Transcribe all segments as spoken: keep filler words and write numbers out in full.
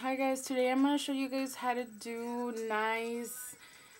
Hi guys, today I'm going to show you guys how to do nice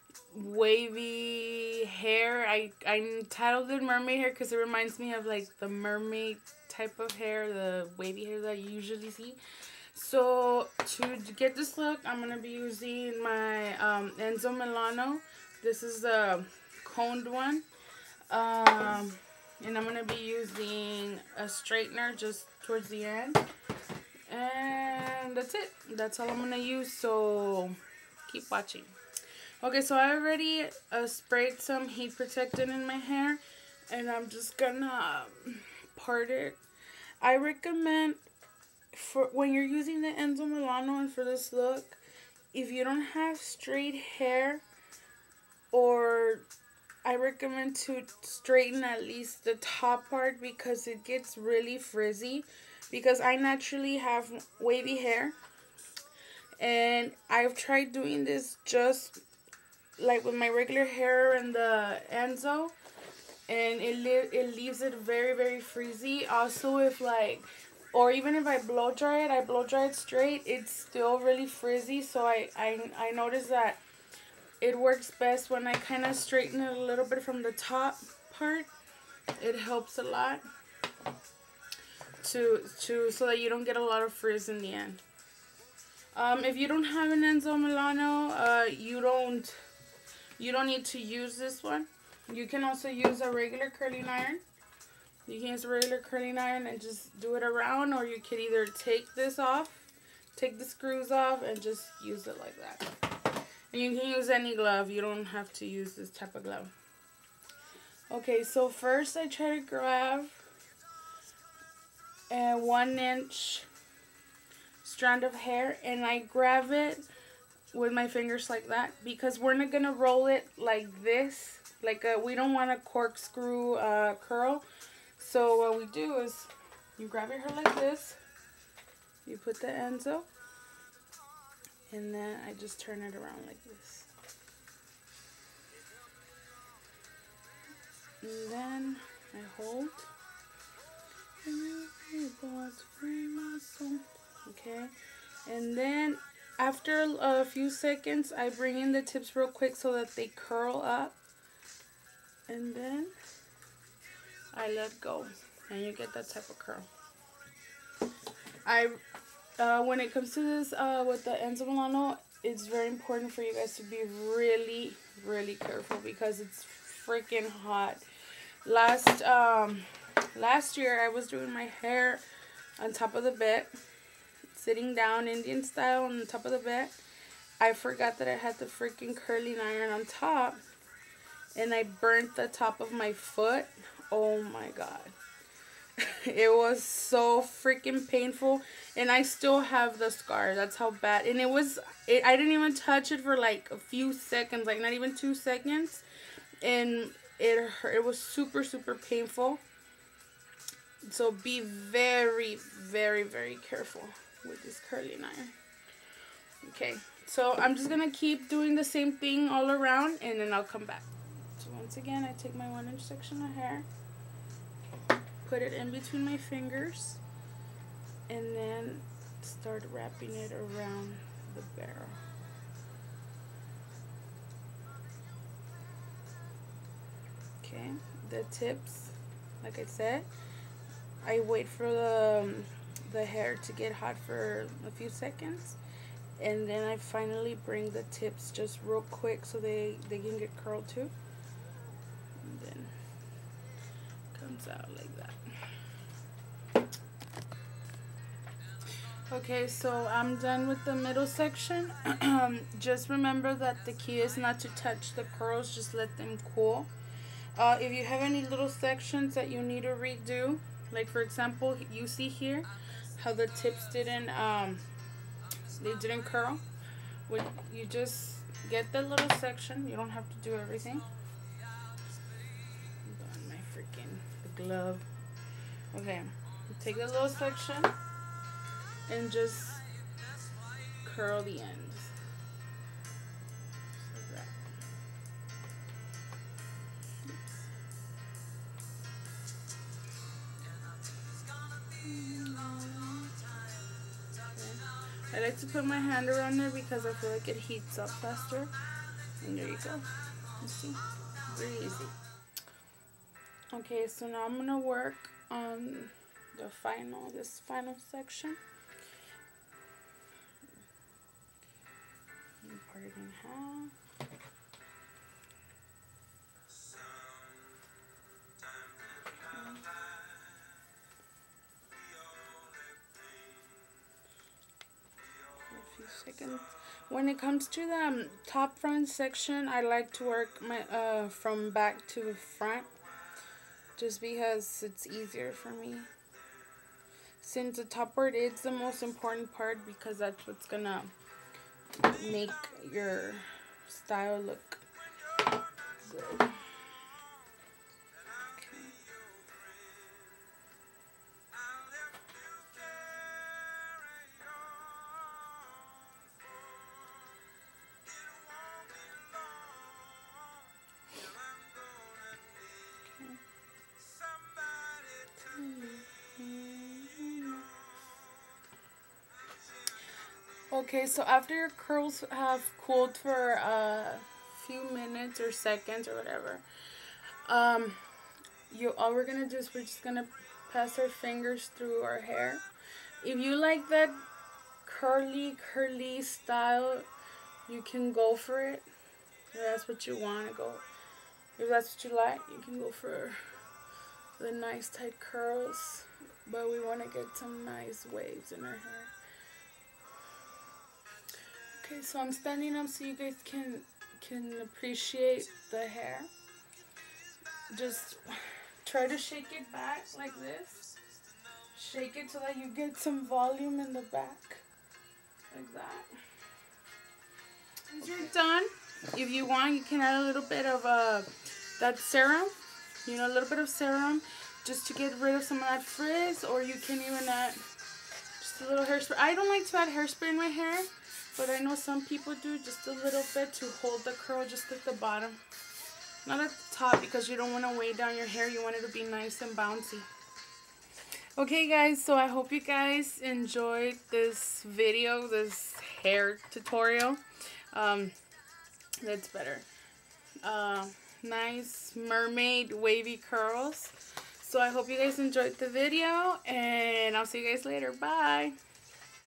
wavy hair. I, I titled it mermaid hair because it reminds me of like the mermaid type of hair, the wavy hair that you usually see. So to get this look, I'm going to be using my um, Enzo Milano. This is the coned one. Um, and I'm going to be using a straightener just towards the end. And that's it. That's all I'm going to use. So keep watching. Okay, so I already uh, sprayed some heat protectant in my hair. And I'm just going to part it. I recommend for when you're using the Enzo Milano and for this look, if you don't have straight hair, or I recommend to straighten at least the top part because it gets really frizzy. Because I naturally have wavy hair, and I've tried doing this just like with my regular hair and the Enzo, and it li it leaves it very very frizzy. Also, if like, or even if I blow dry it, I blow dry it straight, it's still really frizzy. So I I I noticed that it works best when I kind of straighten it a little bit from the top part. It helps a lot. To, to so that you don't get a lot of frizz in the end. Um, if you don't have an Enzo Milano, uh, you don't you don't need to use this one. You can also use a regular curling iron. You can use a regular curling iron and just do it around, or you could either take this off, take the screws off, and just use it like that. And you can use any glove. You don't have to use this type of glove. Okay, so first I try to grab a one inch strand of hair, and I grab it with my fingers like that because we're not gonna roll it like this. Like a, we don't want a corkscrew uh, curl. So what we do is you grab your hair like this, you put the Enzo, and then I just turn it around like this. And then I hold. Okay, and then after a few seconds I bring in the tips real quick so that they curl up, and then I let go and you get that type of curl. I uh, when it comes to this uh, with the Enzo Milano, it's very important for you guys to be really really careful because it's freaking hot. Last um last year I was doing my hair on top of the bed, sitting down Indian style on the top of the bed. I forgot that I had the freaking curling iron on top, and I burnt the top of my foot. Oh my god. It was so freaking painful, and I still have the scar. That's how bad. And it was it, I didn't even touch it for like a few seconds, like not even two seconds, and it hurt. It was super super painful. So be very very very careful with this curling iron. Okay, so I'm just gonna keep doing the same thing all around, and then I'll come back. So once again, I take my one inch section of hair, put it in between my fingers, and then start wrapping it around the barrel. Okay, the tips, like I said, I wait for the um, the hair to get hot for a few seconds, and then I finally bring the tips just real quick so they they can get curled too, and then comes out like that. Okay, so I'm done with the middle section. Just remember that the key is not to touch the curls, just let them cool. Uh, if you have any little sections that you need to redo, like for example, you see here how the tips didn't um they didn't curl. When you just get the little section, you don't have to do everything. On my freaking the glove. Okay, take the little section and just curl the ends. Like that. I like to put my hand around there because I feel like it heats up faster. And there you go. You see? Very easy. Okay, so now I'm gonna work on the final, this final section. Part it in half. A few seconds. When it comes to the um, top front section, I like to work my uh from back to front, just because it's easier for me. Since the top part is the most important part, because that's what's gonna make your style look good. Okay, so after your curls have cooled for a few minutes or seconds or whatever, um, you all we're gonna do is we're just gonna pass our fingers through our hair. If you like that curly, curly style, you can go for it. If that's what you want to go. If that's what you like, you can go for the nice tight curls. But we want to get some nice waves in our hair. Okay, so I'm standing up so you guys can can appreciate the hair. Just try to shake it back like this. Shake it so that you get some volume in the back. Like that. Once you're done, if you want, you can add a little bit of uh, that serum. You know, a little bit of serum just to get rid of some of that frizz. Or you can even add just a little hairspray. I don't like to add hairspray in my hair, but I know some people do, just a little bit to hold the curl just at the bottom. Not at the top, because you don't want to weigh down your hair. You want it to be nice and bouncy. Okay guys, so I hope you guys enjoyed this video, this hair tutorial. Um, that's better. Uh, nice mermaid wavy curls. So I hope you guys enjoyed the video, and I'll see you guys later. Bye!